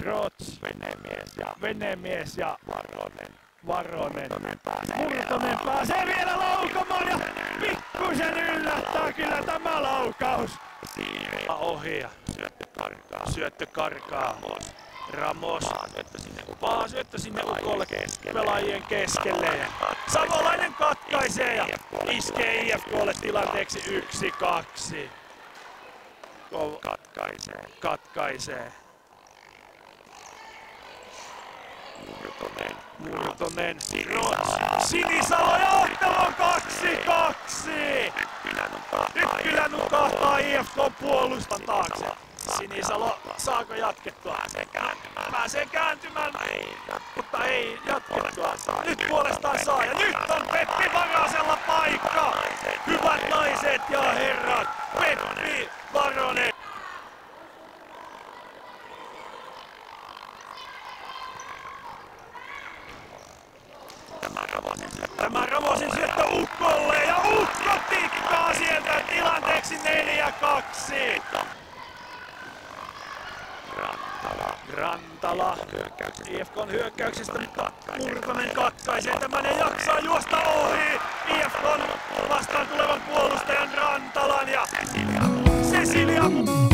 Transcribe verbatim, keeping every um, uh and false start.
Rots, Venemies ja Venemies ja Varonen. Varonen. Murtonen pääsee Murtonen pääsee vielä laukomaan ja pikkusen yllättää kyllä tämä laukaus. Siiri. Ohi ja Syöttö karkaa. syöttö karkaa. Ramos. Ramos. Syöttö sinne Vaan syöttö sinne ukolle keskelle. pelaajien keskelle. Savolainen katkaisee ja iskee I F K:lle tilanteeksi yksi kaksi. Katkaisee. Katkaisee. Murtonen. Murtonen. Sinisalo. Sinisalo ja ottelu on kaksi kaksi. Ykkylä nukahtaa I F K puolustan taakse. Sinisalo, saako jatkettua? Pääsee kääntymään. Pääsee kääntymään, Ei, mutta ei jatkettua. Nyt puolestaan saa ja nyt on Peppi Varasella paikka. Hyvät naiset ja herrat, Peppi Varonen. Tämä Ramosin syöttö. Tämä Ramosin syöttö Ukkolle ja Ukko tikkaa sieltä tilanteeksi neljä kaksi. Rantala. Rantala. Hyökkäyksestä. I F K:n hyökkäyksestä Murtonen katkaisee tämän ja jaksaa juosta ohi I F K:n vastaan tulevan puolustajan Rantalan ja Cecilia. Cecilia